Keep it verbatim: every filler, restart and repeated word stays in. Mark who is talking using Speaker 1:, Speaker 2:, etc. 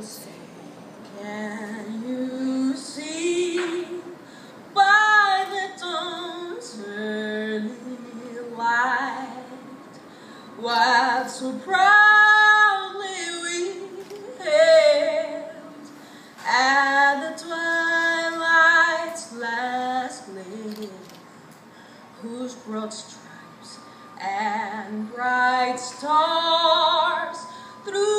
Speaker 1: say, can you see by the dawn's early light what so proudly we hailed at the twilight's last gleam, whose broad stripes and bright stars through